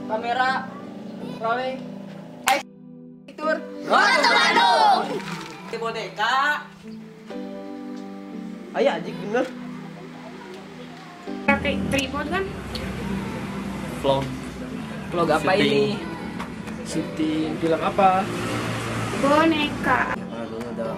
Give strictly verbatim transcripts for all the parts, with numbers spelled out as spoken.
Kamera rolling. Tur. Roto Bandung. Di boneka. Ayo ajik bener. Pakai tripod kan? Vlog. Vlog apa Syuting. ini? Syuting film apa? Boneka. Aduh, udah.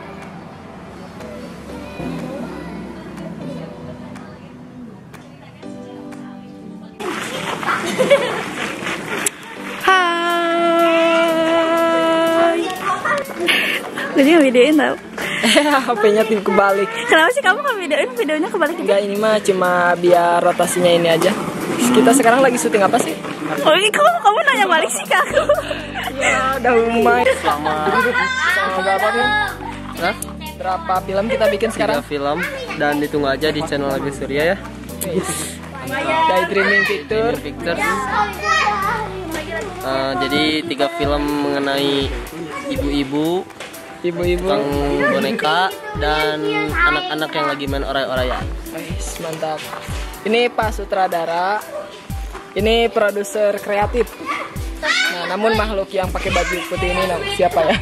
Hai. Jadi ngevideoin tau? H P-nya tim kebalik. Kenapa sih kamu ngevideoin videonya kebalik gitu? Enggak, ini mah cuma biar rotasinya ini aja. Kita sekarang lagi syuting apa sih? Oh ini kamu, kamu nanya balik sih ke aku. Ya, udah lumayan. Selama Sama berapa film? Hah? Berapa film kita bikin sekarang? tiga film dan ditunggu aja di channel Agus Surya ya. Daydreaming Picture. Pictures. Uh, jadi tiga film mengenai ibu-ibu, Ibu-ibu. tukang boneka dan anak-anak yang lagi main oray-orayan. Guys, mantap. Ini Pak Sutradara. Ini produser kreatif. Nah, namun makhluk yang pakai baju putih ini nam- siapa ya?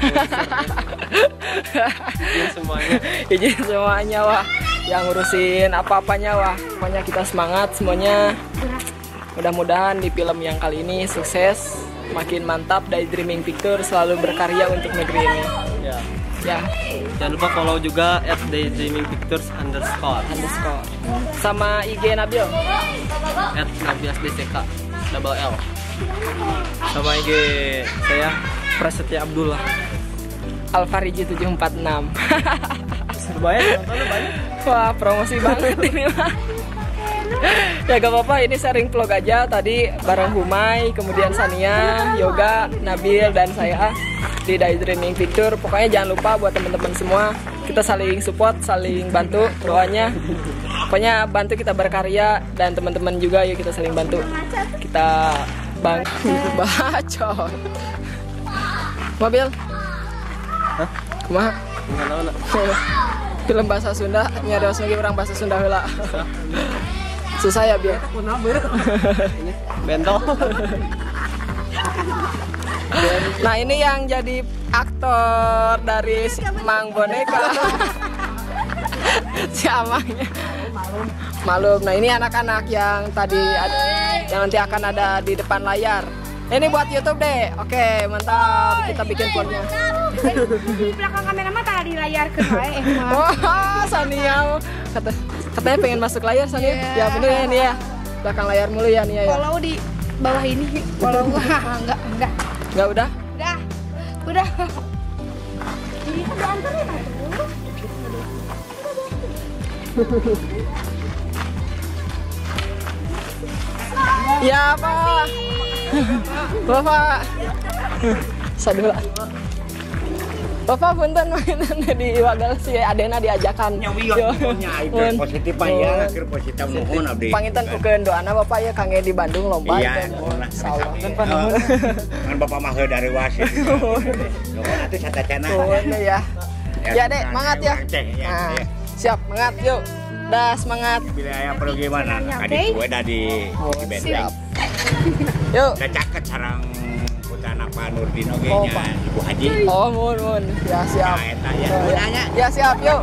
Ini semuanya. Izin semuanya wah. Yang ngurusin apa-apanya wah. Pokoknya kita semangat semuanya. Mudah-mudahan di film yang kali ini sukses, makin mantap. Daydreaming Picture selalu berkarya untuk negeri ini. Ya. Ya, Jangan lupa follow juga at daydreaming pictures underscore underscore. Sama I G Nabil. at nabias d c k double L. Sama I G saya Prasetya Abdullah. Alfariji tujuh empat enam. Banyak nontonnya banyak. Wah, promosi banget ini mah. Ya gak apa-apa, ini sharing vlog aja. Tadi bareng Humay, kemudian Sania, Yoga, Nabil, dan saya di Daydreaming Picture. Pokoknya jangan lupa buat teman-teman semua, kita saling support, saling bantu doanya. Pokoknya bantu kita berkarya, dan teman-teman juga yuk kita saling bantu. Kita bang bacot. Mobil? Hah? Kumaha? Nggak tahu nak. Film bahasa Sunda, nyarios lagi orang bahasa Sunda heula. Susah ya, Bil? Bentol. Nah, ini yang jadi aktor dari si Mang Boneka. Si Amangnya. Malum. Nah, ini anak-anak yang tadi ada, yang nanti akan ada di depan layar. Ini buat YouTube deh. Oke, mantap. Kita bikin vlognya. Di belakang kamera mah tadi layar ke saya. Wah, Sania. Kata, katanya pengen masuk layar, Sania. Ya bener ya, nih ya. Belakang layar mulu ya, nih ya. Kalau di bawah ini, kalau enggak, enggak, enggak. Enggak udah? Udah, udah. Ini kan diantarin aku. Ya, Pak. Bapak. Sadula. Bapak punten mainan di Wagal si Adena diajakan. Nyawi waktunya itu positif mah ya, akhir positif mohon abdi. Panginten ukeun doana Bapak ya kangge di Bandung lomba Iya, itu. mohon lah. Insyaallah. Kan Bapak mah dari wasit. Nuhun atuh satacana. Nuhun ya. Ya, Dek, semangat ya. Ya, Nah, ya. siap, semangat yuk. Dah semangat. Bila aya perlu gimana? Adik gue dah di di benteng. Yuk. Da caket sareng putana Pak Nurdin oge Oh, nya Pak. Ibu Haji. Oh, mun mun. Ya, siap. Nah, eta ya. Oh, Nuhun ya. anya. Ya, siap, yuk.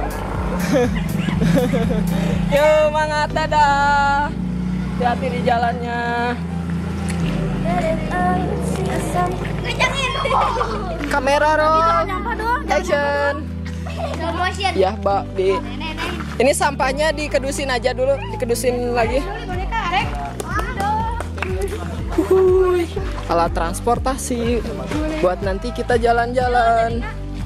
Yuk, semangat, dadah. Hati-hati di jalannya. Kamera roll. Action. Ya, Mbak, di ini sampahnya dikedusin aja dulu, dikedusin lagi. Huhuy. Alat transportasi buat nanti kita jalan-jalan.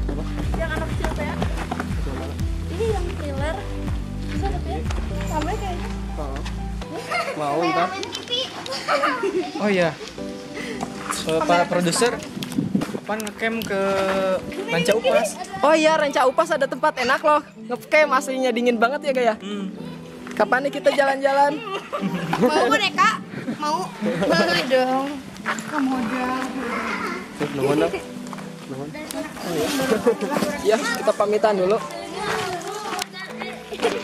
Ini yang thriller. Bisa tapi sampai kayaknya. Mau ntar. Oh iya. Pak produser, kapan ngecamp ke Ranca Upas? Oh iya, Ranca Upas ada tempat enak loh. Ngecamp aslinya dingin banget ya, Gaya. Hmm. Kapan nih kita jalan-jalan? Mau boneka? Mau? Mau dong. Kamu dong. Nuhun nak. Nuhun. Ya, kita pamitan dulu.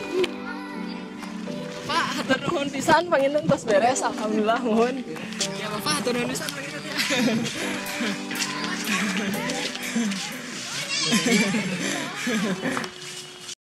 Pak, hatur nuhun pisan panginten tos beres, alhamdulillah mohon. Bapak atau nulisan lagi tadi ya.